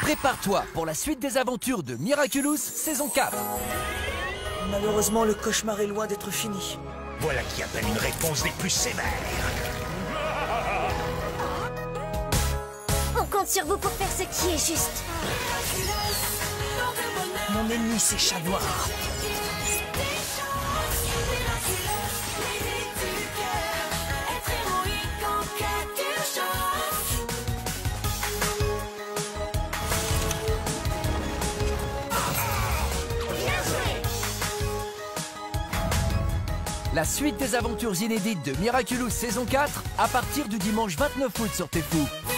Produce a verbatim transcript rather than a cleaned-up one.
Prépare-toi pour la suite des aventures de Miraculous saison quatre. Malheureusement, le cauchemar est loin d'être fini. Voilà qui appelle une réponse des plus sévères. On compte sur vous pour faire ce qui est juste. Mon ennemi, c'est Chat Noir. La suite des aventures inédites de Miraculous saison quatre à partir du dimanche vingt-neuf août sur T F U.